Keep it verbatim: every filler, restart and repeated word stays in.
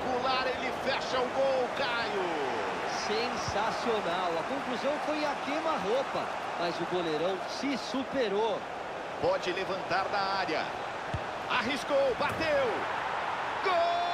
Espetacular, ele fecha o gol, Caio. Sensacional. A conclusão foi a queima-roupa, mas o goleirão se superou. Pode levantar da área. Arriscou, bateu. Gol!